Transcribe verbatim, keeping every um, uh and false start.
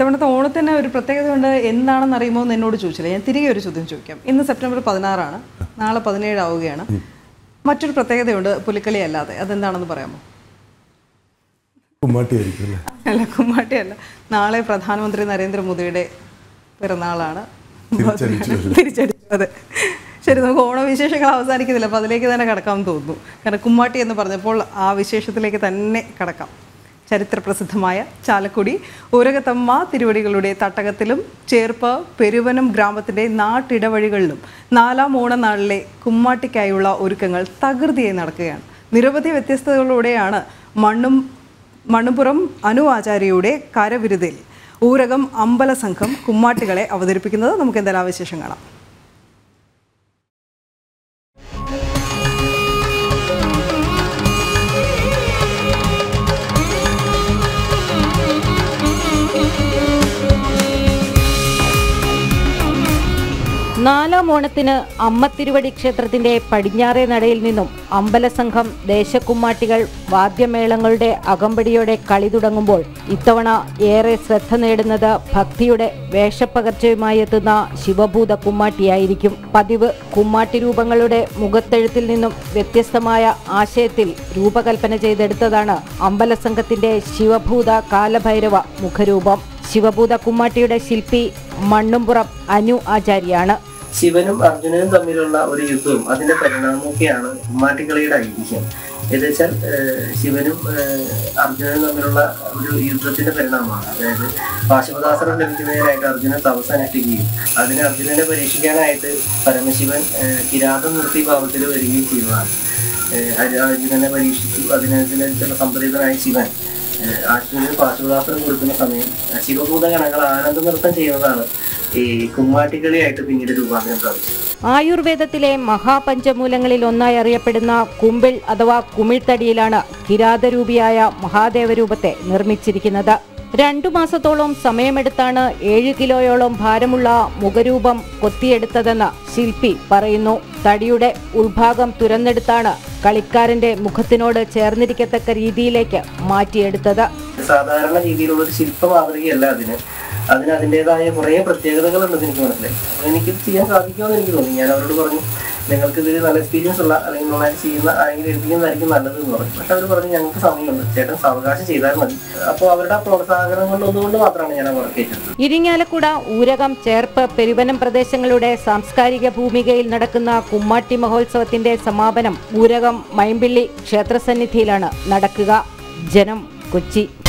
ഇത്തവണത്തെ ഓണത്തിന് ഒരു പ്രത്യേകത കൊണ്ട് എന്താണെന്ന് അറിയുമോ എന്ന് എന്നോട് ചോദിച്ചില്ല. ഞാൻ തിരികെ ഒരു ചോദ്യം ചോദിക്കാം. ഇന്ന് സെപ്റ്റംബർ പതിനാറാണ്, നാളെ പതിനേഴ് ആവുകയാണ്. മറ്റൊരു പ്രത്യേകതയുണ്ട് പുലിക്കളി അല്ലാതെ, അതെന്താണെന്ന് പറയാമോ? അല്ല, കുമ്മാട്ടി അല്ല. നാളെ പ്രധാനമന്ത്രി നരേന്ദ്രമോദിയുടെ പിറന്നാളാണ്. തിരിച്ചടിച്ചത്. ശരി, നമുക്ക് ഓണവിശേഷങ്ങൾ അവസാനിക്കുന്നില്ല, അപ്പോൾ അതിലേക്ക് തന്നെ കടക്കാമെന്ന് തോന്നുന്നു. കാരണം കുമ്മാട്ടി എന്ന് പറഞ്ഞപ്പോൾ ആ വിശേഷത്തിലേക്ക് തന്നെ കടക്കാം. ചരിത്രപ്രസിദ്ധമായ ചാലക്കുടി ഊരകത്തമ്മ തിരുവടികളുടെ തട്ടകത്തിലും ചേർപ്പ് പെരുവനം ഗ്രാമത്തിൻ്റെ നാട്ടിടവഴികളിലും നാലാം ഓണനാളിലെ കുമ്മാട്ടിക്കായുള്ള ഒരുക്കങ്ങൾ തകൃതിയായി നടക്കുകയാണ്. നിരവധി വ്യത്യസ്തതകളോടെയാണ് മണ്ണും മണ്ണുപുറം അനു ആചാര്യയുടെ കരവിരുതിൽ ഊരകം അമ്പല സംഘം കുമ്മാട്ടികളെ അവതരിപ്പിക്കുന്നത്. നമുക്ക് എന്തായാലും ആ വിശേഷം കാണാം. നാലാം ഓണത്തിന് അമ്മത്തിരുവടി ക്ഷേത്രത്തിന്റെ പടിഞ്ഞാറേ നടയിൽ നിന്നും അമ്പലസംഘം ദേശക്കുമ്മാട്ടികൾ വാദ്യമേളങ്ങളുടെ അകമ്പടിയോടെ കളി തുടങ്ങുമ്പോൾ ഇത്തവണ ഏറെ ശ്രദ്ധ നേടുന്നത് ഭക്തിയുടെ വേഷപ്പകർച്ചയുമായി എത്തുന്ന ശിവഭൂത കുമ്മാട്ടിയായിരിക്കും. പതിവ് കുമ്മാട്ടി രൂപങ്ങളുടെ മുഖത്തെഴുത്തിൽ നിന്നും വ്യത്യസ്തമായ ആശയത്തിൽ രൂപകൽപ്പന ചെയ്തെടുത്തതാണ് അമ്പലസംഘത്തിന്റെ ശിവഭൂത കാലഭൈരവ മുഖരൂപം. ശിവഭൂത കുമ്മാട്ടിയുടെ ശില്പി മണ്ണുംപുറം അനു ആചാര്യാണ്. ശിവനും അർജുനനും തമ്മിലുള്ള ഒരു യുദ്ധവും അതിന്റെ പരിണാമമൊക്കെയാണ് കുമ്മാട്ടിക്കളിയുടെ ഐതിഹ്യം. ഏതെച്ചാൽ ശിവനും അർജുനനും തമ്മിലുള്ള ഒരു യുദ്ധത്തിന്റെ പരിണാമമാണ്. അതായത് പാശുപതാസ്ത്രം ലഭിക്കുന്നതിനായിട്ട് അർജുനൻ തപസ് അനുഷ്ഠിക്കുകയും അതിന് അർജുനനെ പരീക്ഷിക്കാനായിട്ട് പരമശിവൻ കിരാതമൂർത്തി ഭാവത്തിൽ വരികയും ചെയ്യുന്നതാണ്. അർജുനനെ പരീക്ഷിച്ചു അതിനനുസരിച്ചുള്ള സംപ്രീതനായ ശിവൻ അർജുനന് പാശുപതാസ്ത്രം കൊടുക്കുന്ന സമയം ശിവഭൂത ഗണങ്ങൾ ആനന്ദ നൃത്തം ചെയ്യുന്നതാണ് ഈ കുമ്മാട്ടിക്കളിയായിട്ട് പിന്നീട് രൂപാന്തരം പ്രാപിച്ചത്. ആയുർവേദത്തിലെ മഹാപഞ്ചമൂലങ്ങളിൽ ഒന്നായി അറിയപ്പെടുന്ന കുമ്പിൾ അഥവാ കുമിൾത്തടിയിലാണ് കിരാതരൂപിയായ മഹാദേവരൂപത്തെ നിർമ്മിച്ചിരിക്കുന്നത്. രണ്ടു മാസത്തോളം സമയമെടുത്താണ് ഏഴ് കിലോയോളം ഭാരമുള്ള മുഖരൂപം കൊത്തിയെടുത്തതെന്ന് ശില്പി പറയുന്നു. തടിയുടെ ഉൾഭാഗം തുരന്നെടുത്താണ് കളിക്കാരന്റെ മുഖത്തിനോട് ചേർന്നിരിക്കത്തക്ക രീതിയിലേക്ക് മാറ്റിയെടുത്തത്. സാധാരണ രീതിയിലുള്ള ഒരു ശില്പ മാതൃകയല്ല അതിന്. അതിന് അതിൻ്റെതായ കുറേ പ്രത്യേകതകളുണ്ടെന്ന് എനിക്ക് മനസ്സിലായി. അപ്പോൾ എനിക്ക് ചെയ്യാൻ സാധിക്കുമെന്ന് എനിക്ക് തോന്നി. ഞാൻ അവരോട് പറഞ്ഞു, നിങ്ങൾക്ക് ഇതിൽ നല്ല എക്സ്പീരിയൻസ് ഉള്ള അല്ലെങ്കിൽ നന്നായി ചെയ്യുന്ന ആരെങ്കിലും എഴുതിക്കുന്നതായിരിക്കും നല്ലതെന്ന് പറഞ്ഞു. പക്ഷെ അവർ പറഞ്ഞു, ഞങ്ങൾക്ക് സമയമുണ്ട്, ചേട്ടൻ സാവകാശം ചെയ്താൽ മതി. അപ്പോൾ അവരുടെ പ്രോത്സാഹനം കൊണ്ടൊന്നുകൊണ്ട് മാത്രമാണ് ഞാൻ വർക്ക് ചെയ്തത്. ഇരിങ്ങാലക്കുട ഊരകം ചേർപ്പ് പെരുവനം പ്രദേശങ്ങളുടെ സാംസ്കാരിക ഭൂമികയിൽ നടക്കുന്ന കുമ്മാട്ടി മഹോത്സവത്തിന്റെ സമാപനം ഊരകം മൈമ്പിള്ളി ക്ഷേത്രസന്നിധിയിലാണ് നടക്കുക. ജനം, കൊച്ചി.